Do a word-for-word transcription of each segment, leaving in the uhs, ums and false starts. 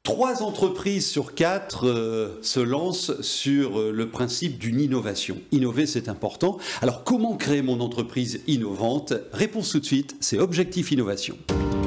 Trois entreprises sur quatre euh, se lancent sur euh, le principe d'une innovation. Innover, c'est important. Alors, comment créer mon entreprise innovante? Réponse tout de suite, c'est Objectif Innovation.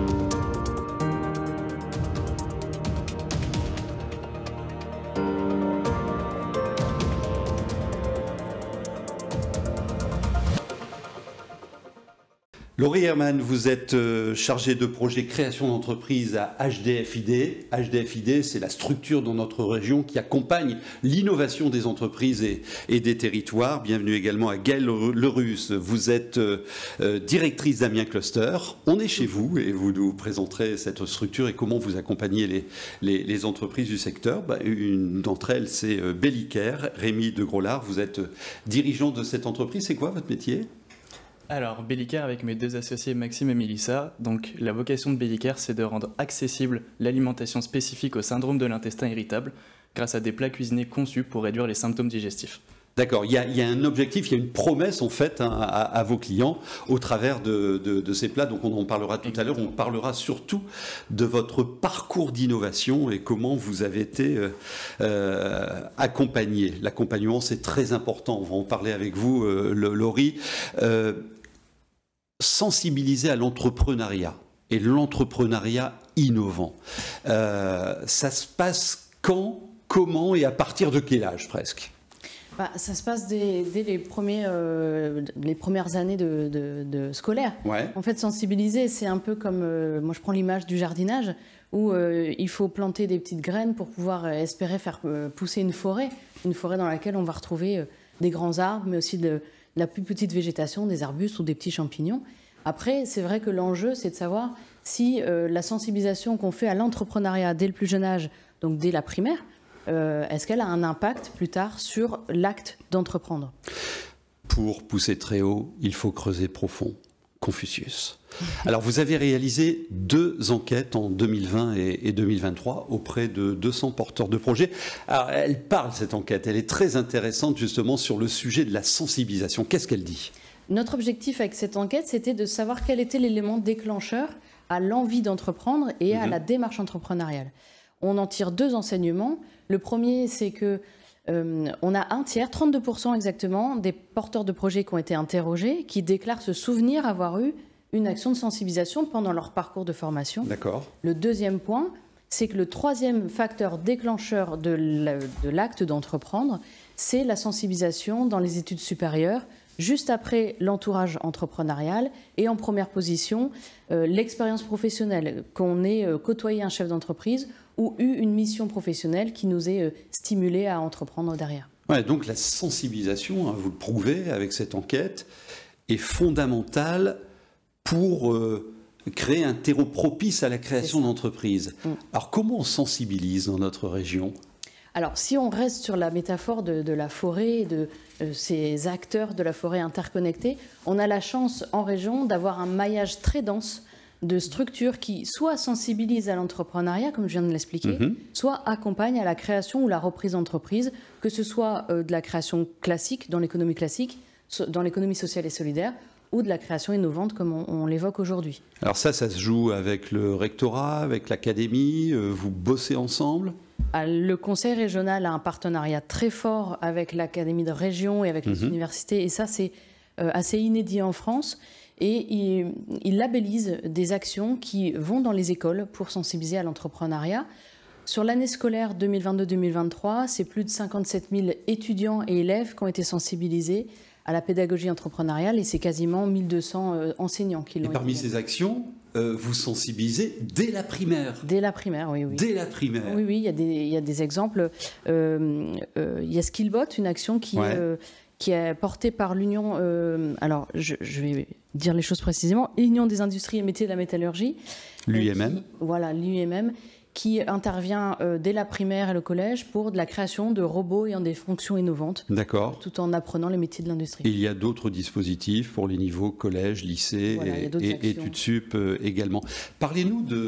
Laurie Hermann, vous êtes chargée de projet création d'entreprise à H D F I D. H D F I D, c'est la structure dans notre région qui accompagne l'innovation des entreprises et, et des territoires. Bienvenue également à Gaëlle Lerus. Vous êtes euh, directrice d'Amiens Cluster. On est chez vous et vous nous présenterez cette structure et comment vous accompagnez les, les, les entreprises du secteur. Bah, une d'entre elles, c'est Bellicaire. Rémi de Grolard, vous êtes dirigeant de cette entreprise. C'est quoi votre métier ? Alors, Bellicaire avec mes deux associés Maxime et Mélissa, donc la vocation de Bellicaire, c'est de rendre accessible l'alimentation spécifique au syndrome de l'intestin irritable grâce à des plats cuisinés conçus pour réduire les symptômes digestifs. D'accord, il y a, il y a un objectif, il y a une promesse en fait hein, à, à vos clients au travers de, de, de ces plats, donc on en parlera tout à l'heure, on parlera surtout de votre parcours d'innovation et comment vous avez été euh, euh, accompagné. L'accompagnement c'est très important, on va en parler avec vous euh, Laurie. Euh, sensibiliser à l'entrepreneuriat et l'entrepreneuriat innovant. Euh, ça se passe quand, comment et à partir de quel âge presque ? Bah, ça se passe dès, dès les, premiers, euh, les premières années de, de, de scolaire. Ouais. En fait, sensibiliser, c'est un peu comme, euh, moi je prends l'image du jardinage, où euh, il faut planter des petites graines pour pouvoir euh, espérer faire euh, pousser une forêt, une forêt dans laquelle on va retrouver euh, des grands arbres, mais aussi de la plus petite végétation, des arbustes ou des petits champignons. Après, c'est vrai que l'enjeu, c'est de savoir si euh, la sensibilisation qu'on fait à l'entrepreneuriat dès le plus jeune âge, donc dès la primaire, euh, est-ce qu'elle a un impact plus tard sur l'acte d'entreprendre ? Pour pousser très haut, il faut creuser profond. Confucius. Alors, vous avez réalisé deux enquêtes en deux mille vingt et deux mille vingt-trois auprès de deux cents porteurs de projets. Alors, elle parle, cette enquête, elle est très intéressante justement sur le sujet de la sensibilisation. Qu'est-ce qu'elle dit ? Notre objectif avec cette enquête, c'était de savoir quel était l'élément déclencheur à l'envie d'entreprendre et à mmh. la démarche entrepreneuriale. On en tire deux enseignements. Le premier, c'est que Euh, on a un tiers, trente-deux pour cent exactement, des porteurs de projets qui ont été interrogés, qui déclarent se souvenir avoir eu une action de sensibilisation pendant leur parcours de formation. D'accord. Le deuxième point, c'est que le troisième facteur déclencheur de l'acte d'entreprendre, c'est la sensibilisation dans les études supérieures, juste après l'entourage entrepreneurial et en première position, euh, l'expérience professionnelle, qu'on ait euh, côtoyé un chef d'entreprise ou eu une mission professionnelle qui nous ait euh, stimulé à entreprendre derrière. Ouais, donc la sensibilisation, hein, vous le prouvez avec cette enquête, est fondamentale pour euh, créer un terreau propice à la création d'entreprises. Mmh. Alors comment on sensibilise dans notre région ? Alors, si on reste sur la métaphore de, de la forêt, de euh, ces acteurs de la forêt interconnectés, on a la chance en région d'avoir un maillage très dense de structures qui soit sensibilisent à l'entrepreneuriat, comme je viens de l'expliquer, mm-hmm. soit accompagnent à la création ou la reprise d'entreprise, que ce soit euh, de la création classique, dans l'économie classique, so, dans l'économie sociale et solidaire, ou de la création innovante, comme on, on l'évoque aujourd'hui. Alors ça, ça se joue avec le rectorat, avec l'académie, euh, vous bossez ensemble ? Le conseil régional a un partenariat très fort avec l'académie de région et avec les mmh. universités, et ça c'est euh, assez inédit en France. Et il, il labellise des actions qui vont dans les écoles pour sensibiliser à l'entrepreneuriat. Sur l'année scolaire deux mille vingt-deux deux mille vingt-trois, c'est plus de cinquante-sept mille étudiants et élèves qui ont été sensibilisés à la pédagogie entrepreneuriale, et c'est quasiment mille deux cents euh, enseignants qui l'ont été. Et parmi ces actions, euh, vous sensibilisez dès la primaire. Dès la primaire, oui. oui. Dès la primaire. Oui, oui, il y a des, il y a des exemples. Euh, euh, il y a Skillbot, une action qui, ouais. euh, qui est portée par l'Union, euh, alors je, je vais dire les choses précisément, l'Union des industries et métiers de la métallurgie. L'U I M M. Qui, voilà, l'U I M M. qui intervient euh, dès la primaire et le collège pour de la création de robots ayant des fonctions innovantes. D'accord. Tout en apprenant les métiers de l'industrie. Il y a d'autres dispositifs pour les niveaux collège, lycée voilà, et, et études sup euh, également. Parlez-nous de,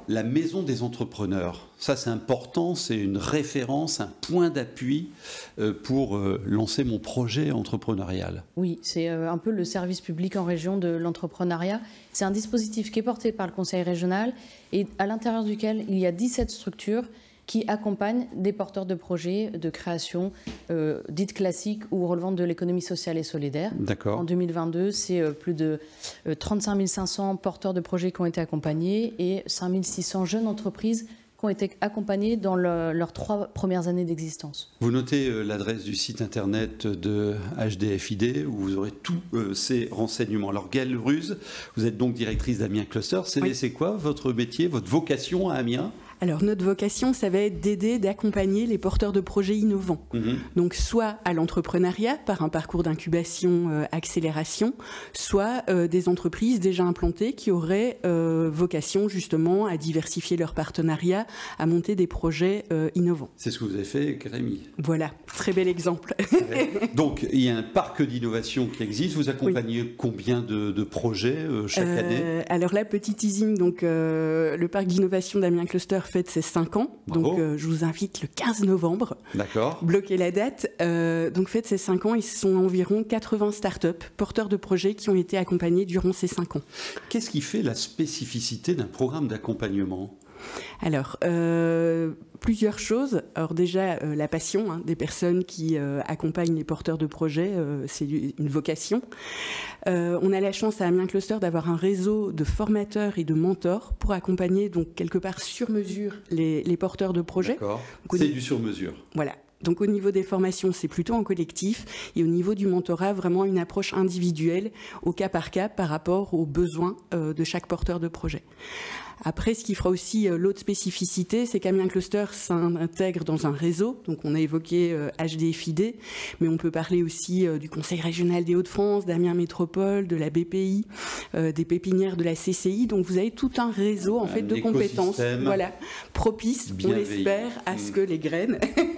La maison des entrepreneurs, ça c'est important, c'est une référence, un point d'appui euh, pour euh, lancer mon projet entrepreneurial. Oui, c'est euh, un peu le service public en région de l'entrepreneuriat. C'est un dispositif qui est porté par le conseil régional et à l'intérieur duquel il y a dix-sept structures qui accompagnent des porteurs de projets de création euh, dites classiques ou relevant de l'économie sociale et solidaire. D'accord. En deux mille vingt-deux, c'est euh, plus de euh, trente-cinq mille cinq cents porteurs de projets qui ont été accompagnés et cinq mille six cents jeunes entreprises qui ont été accompagnées dans le, leurs trois premières années d'existence. Vous notez euh, l'adresse du site internet de H D F I D où vous aurez tous euh, ces renseignements. Alors Gaëlle Ruse, vous êtes donc directrice d'Amiens Cluster. C'est Oui. c'est quoi votre métier, votre vocation à Amiens ? Alors notre vocation, ça va être d'aider, d'accompagner les porteurs de projets innovants. Mmh. Donc soit à l'entrepreneuriat par un parcours d'incubation, euh, accélération, soit euh, des entreprises déjà implantées qui auraient euh, vocation justement à diversifier leurs partenariats, à monter des projets euh, innovants. C'est ce que vous avez fait avec Rémi. Voilà, très bel exemple. Donc il y a un parc d'innovation qui existe. Vous accompagnez oui. combien de, de projets euh, chaque euh, année ? Alors là, petit teasing, donc euh, le parc d'innovation d'Amiens Cluster fête ses cinq ans. Bravo. Donc euh, je vous invite le quinze novembre. D'accord. Bloquez la date. Euh, donc fête ses cinq ans, ils sont environ quatre-vingts startups porteurs de projets qui ont été accompagnés durant ces cinq ans. Qu'est-ce qui fait la spécificité d'un programme d'accompagnement ? Alors, euh, plusieurs choses. Alors déjà, euh, la passion hein, des personnes qui euh, accompagnent les porteurs de projets, euh, c'est une vocation. Euh, on a la chance à Amiens Cluster d'avoir un réseau de formateurs et de mentors pour accompagner donc quelque part sur mesure les, les porteurs de projets. D'accord, c'est du sur mesure. Voilà. Donc au niveau des formations, c'est plutôt en collectif et au niveau du mentorat, vraiment une approche individuelle au cas par cas par rapport aux besoins euh, de chaque porteur de projet. Après, ce qui fera aussi euh, l'autre spécificité, c'est qu'Amiens Cluster s'intègre dans un réseau. Donc, on a évoqué euh, H D F I D, mais on peut parler aussi euh, du Conseil régional des Hauts-de-France, d'Amiens Métropole, de la B P I, euh, des pépinières de la C C I. Donc, vous avez tout un réseau en un fait de compétences, voilà, propice, on l'espère, à ce que les graines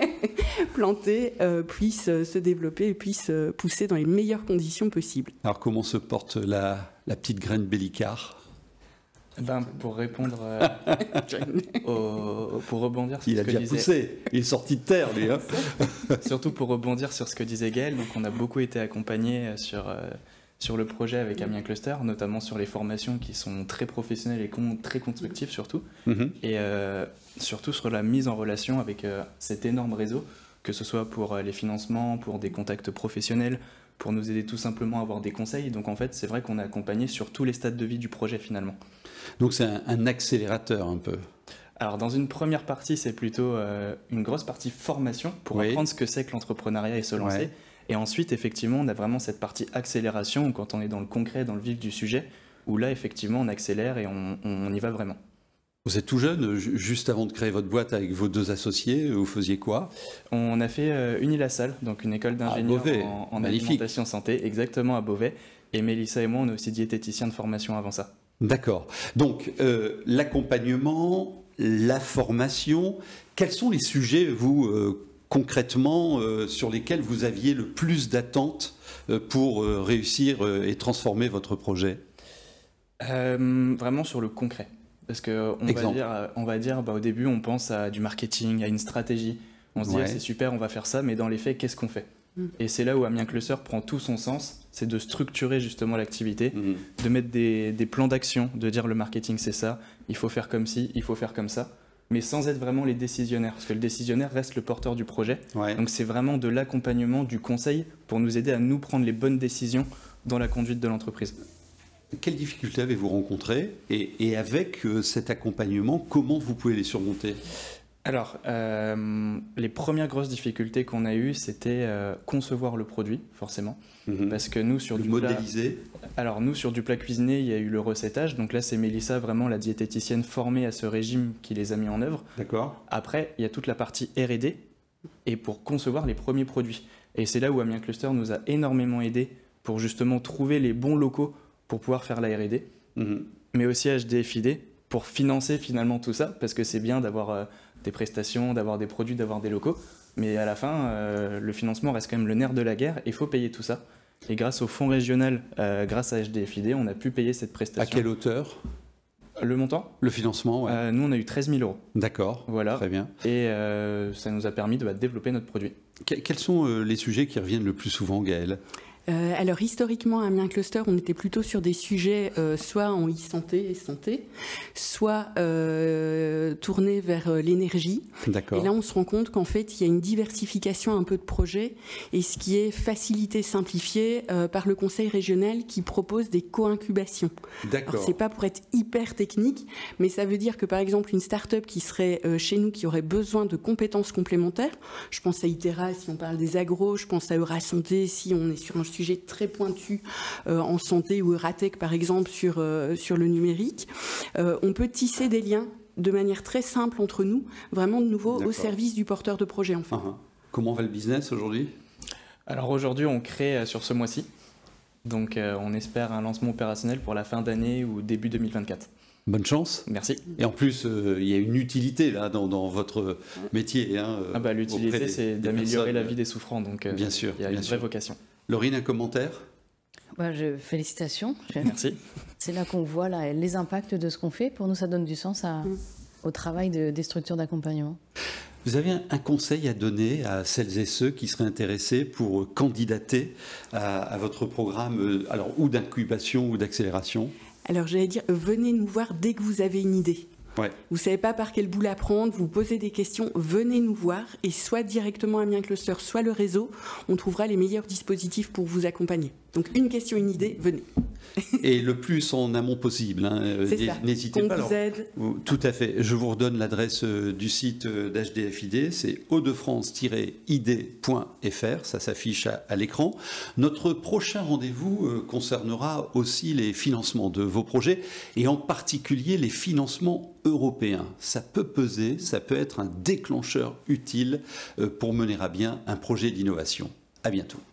plantées euh, puissent euh, se développer et puissent euh, pousser dans les meilleures conditions possibles. Alors, comment se porte la, la petite graine Bellicard ? Ben, pour répondre euh, au, pour rebondir sur il ce a que déjà disait... poussé, il est sorti de terre lui. Hein. Surtout pour rebondir sur ce que disait Gaëlle, donc on a beaucoup été accompagnés sur, euh, sur le projet avec Amiens Cluster, notamment sur les formations qui sont très professionnelles et con, très constructives surtout, Mm-hmm. et euh, surtout sur la mise en relation avec euh, cet énorme réseau, que ce soit pour euh, les financements, pour des contacts professionnels, pour nous aider tout simplement à avoir des conseils. Donc en fait, c'est vrai qu'on a accompagné sur tous les stades de vie du projet finalement. Donc c'est un, un accélérateur un peu. Alors dans une première partie, c'est plutôt euh, une grosse partie formation pour oui. apprendre ce que c'est que l'entrepreneuriat et se lancer. Ouais. Et ensuite, effectivement, on a vraiment cette partie accélération, où quand on est dans le concret, dans le vif du sujet, où là, effectivement, on accélère et on, on y va vraiment. Vous êtes tout jeune, juste avant de créer votre boîte avec vos deux associés, vous faisiez quoi ? On a fait euh, Unilassal, donc une école d'ingénieurs en, en alimentation santé, exactement à Beauvais. Et Mélissa et moi, on est aussi diététiciens de formation avant ça. D'accord. Donc, euh, l'accompagnement, la formation, quels sont les sujets, vous, euh, concrètement, euh, sur lesquels vous aviez le plus d'attentes euh, pour euh, réussir euh, et transformer votre projet ? euh, Vraiment sur le concret. Parce qu'on va dire, on va dire bah, au début, on pense à du marketing, à une stratégie. On se dit, ouais. ah, c'est super, on va faire ça, mais dans les faits, qu'est-ce qu'on fait ? mmh. Et c'est là où Amiens Cluster prend tout son sens, c'est de structurer justement l'activité, mmh. de mettre des, des plans d'action, de dire le marketing c'est ça, il faut faire comme ci, il faut faire comme ça, mais sans être vraiment les décisionnaires, parce que le décisionnaire reste le porteur du projet. Ouais. Donc c'est vraiment de l'accompagnement, du conseil, pour nous aider à nous prendre les bonnes décisions dans la conduite de l'entreprise. Quelles difficultés avez-vous rencontrées et, et avec euh, cet accompagnement, comment vous pouvez les surmonter ? Alors, euh, les premières grosses difficultés qu'on a eues, c'était euh, concevoir le produit, forcément. Mmh. Parce que nous, sur le du modéliser. Plat, alors, nous, sur du plat cuisiné, il y a eu le recettage. Donc là, c'est Mélissa, vraiment la diététicienne formée à ce régime, qui les a mis en œuvre. D'accord. Après, il y a toute la partie R et D, et pour concevoir les premiers produits. Et c'est là où Amiens Cluster nous a énormément aidés pour justement trouver les bons locaux pour pouvoir faire la R et D, mmh. mais aussi H D F I D pour financer finalement tout ça, parce que c'est bien d'avoir euh, des prestations, d'avoir des produits, d'avoir des locaux, mais à la fin, euh, le financement reste quand même le nerf de la guerre, et il faut payer tout ça. Et grâce au fonds régional, euh, grâce à H D F I D, on a pu payer cette prestation. À quelle hauteur ? Le montant? Le financement, ouais. euh, Nous, on a eu treize mille euros. D'accord, voilà. Très bien. Et euh, ça nous a permis de bah, développer notre produit. Que- quels sont euh, les sujets qui reviennent le plus souvent, Gaëlle? Euh, alors historiquement à Amiens Cluster, on était plutôt sur des sujets euh, soit en e-santé et santé, soit euh, tournés vers euh, l'énergie. D'accord. Et là, on se rend compte qu'en fait, il y a une diversification un peu de projets, et ce qui est facilité, simplifié euh, par le conseil régional qui propose des co-incubations. D'accord. Alors, c'est pas pour être hyper technique, mais ça veut dire que par exemple une start-up qui serait euh, chez nous, qui aurait besoin de compétences complémentaires, je pense à Itera si on parle des agros, je pense à Eurasanté si on est sur un sujet très pointu euh, en santé, ou Euratech par exemple sur, euh, sur le numérique, euh, on peut tisser des liens de manière très simple entre nous, vraiment de nouveau au service du porteur de projet enfin. Uh-huh. Comment va le business aujourd'hui? Alors aujourd'hui, on crée euh, sur ce mois-ci. Donc euh, on espère un lancement opérationnel pour la fin d'année ou début deux mille vingt-quatre. Bonne chance. Merci. Et en plus, euh, il y a une utilité là dans, dans votre métier. Hein, ah bah, l'utilité, c'est d'améliorer la vie des souffrants. Donc euh, bien sûr, il y a bien une sûr. vraie vocation. Laurine, un commentaire? Bah, je, félicitations. Merci. C'est là qu'on voit là, les impacts de ce qu'on fait. Pour nous, ça donne du sens à, au travail de, des structures d'accompagnement. Vous avez un conseil à donner à celles et ceux qui seraient intéressés pour candidater à, à votre programme, alors, ou d'incubation ou d'accélération? Alors j'allais dire, venez nous voir dès que vous avez une idée. Ouais. Vous ne savez pas par quel bout la prendre, vous posez des questions, venez nous voir, et soit directement à Amiens Cluster, soit le réseau, on trouvera les meilleurs dispositifs pour vous accompagner. Donc une question, une idée, venez. Et le plus en amont possible. Hein. N'hésitez pas. On vous alors, aide. Tout à fait. Je vous redonne l'adresse du site d'H D F I D, c'est hauts-de-france tiret I D point F R, ça s'affiche à, à l'écran. Notre prochain rendez-vous euh, concernera aussi les financements de vos projets, et en particulier les financements européens. Ça peut peser, ça peut être un déclencheur utile euh, pour mener à bien un projet d'innovation. À bientôt.